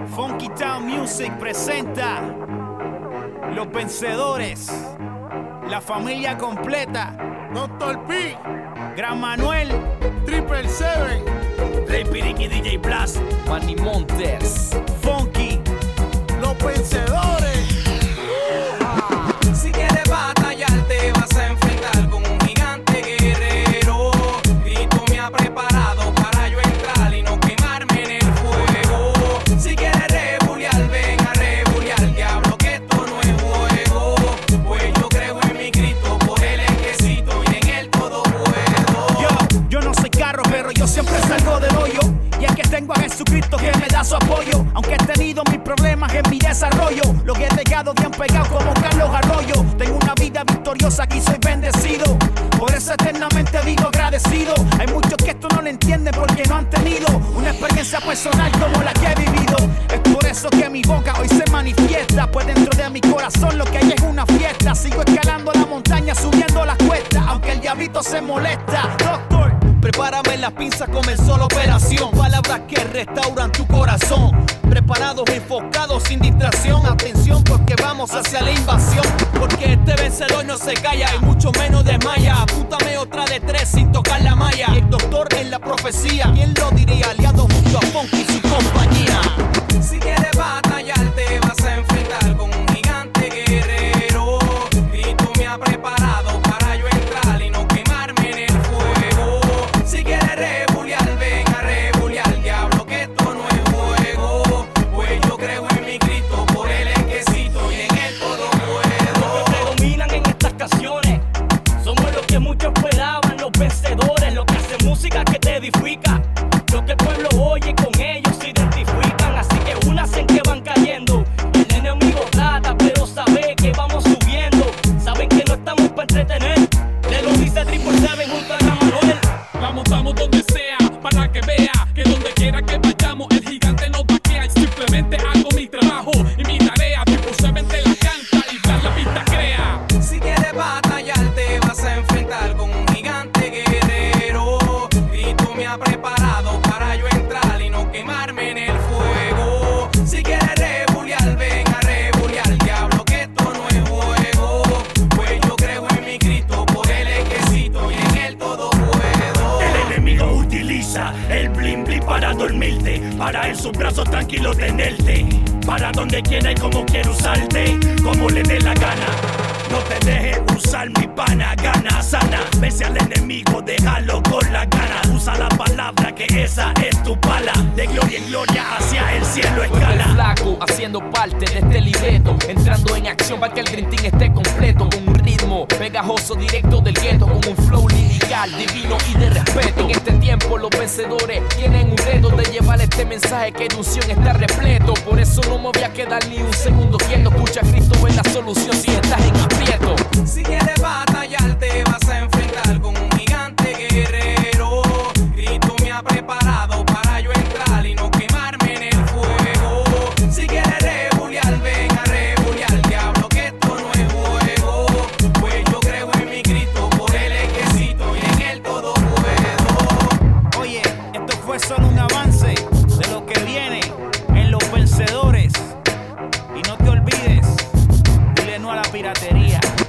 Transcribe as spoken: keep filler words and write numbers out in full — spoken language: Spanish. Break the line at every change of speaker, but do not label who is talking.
Funky Town Music presenta Los Vencedores, la familia completa.
Doctor P,
Gran Manuel,
Triple Seven,
Rey Piriqui, D J Blast, Manny Montes,
Funky.
Los Vencedores.
Si quieres batallar te vas a enfrentar con un gigante guerrero. Cristo me ha preparado para yo entrar y no quemarme en el fuego. Si quieres rebuliar, ven a rebuliar, diablo, que esto no es juego. Pues yo creo en mi Cristo, por él es que cito y en él todo puedo.
Yo, yo no soy carro, pero yo siempre salgo del hoyo. Y es que tengo a Jesucristo que me da su apoyo. Aunque he tenido mis problemas en mi desarrollo, los que he pegado bien pegado como Carlos Arroyo. Tengo una vida victoriosa y soy bendecido, por eso eternamente vivo agradecido. Hay muchos que esto no lo entienden porque no han tenido una experiencia personal como la que he vivido. Es por eso que mi boca hoy se manifiesta, pues dentro de mi corazón lo que hay es una fiesta. Sigo escalando la montaña, subiendo las cuestas, aunque el diablito se molesta. Doctor,
prepárame las pinzas, comenzó la operación. Palabras que restauran tu corazón. Preparados, enfocados, sin distracción. Atención porque vamos hacia la invasión. Porque este vencedor no se calla y mucho menos desmaya. Apúntame otra de tres sin tocar la malla. Y el doctor en la profecía, ¿quién lo diría? Aliado junto a Funky y su compañía.
Si quieres batallar te vas a enfrentar con un gigante guerrero. Cristo me ha preparado para yo entrar y no quemarme en el fuego. Si quieres rebuliar, ven a rebuliar, diablo, que esto no es juego. Pues yo creo en mi Cristo, por él es que cito y en él todo puedo.
Los que predominan en estas canciones somos los que muchos esperaban, los vencedores, los que hacen música que te edifica, los que el pueblo oye, con ellos se identifican. Así que únanse que van cayendo. El enemigo trata, pero sabe que vamos subiendo. Saben que no estamos para entretener. Le lo dice Triple Seven junto a Gran Manuel.
Vamos, vamos donde sea, para que vea que donde quiera que vayamos, el gigante nos vaquea. Y simplemente hago mi trabajo y mi tarea. Triple Seven te la canta y Blast la pista crea.
Si quieres batallar te vas a enfrentar con un gigante guerrero. Cristo me ha preparado para yo entrar y no quemarme en el fuego. Si quieres rebuliar, ven a rebuliar, diablo, que esto no es juego. Pues yo creo en mi Cristo, por él es que cito y en él todo puedo.
El enemigo utiliza el bling bling para dormirte, para en sus brazos tranquilo tenerte, para donde quiera y como quiera usarte, como le dé la gana. No te dejes usar, mi pana, gana sana. Vence al enemigo, déjalo con la gana. Usa la palabra que esa es tu pala. De gloria en gloria hacia el cielo escala.
El flaco haciendo parte de este libreto, entrando en acción para que el Dream Team esté completo, con un ritmo pegajoso directo del gueto, con un flow lirical divino y de respeto. En este tiempo los vencedores tienen un reto de llevar este mensaje que de unción está repleto. Por eso no me voy a quedar ni un segundo quieto. Escucha, Cristo es la solución si estás en aprieto.
Si quieres batallar te vas a enfrentar con un gigante guerrero. Cristo me ha preparado para yo entrar y no quemarme en el fuego. Si quieres rebuliar, ven a rebuliar, diablo, que esto no es juego. Pues yo creo en mi Cristo, por él es que cito y en él todo puedo.
oye, esto fue solo un avance de lo que viene en Los Vencedores. Y no te olvides, dile no a la piratería.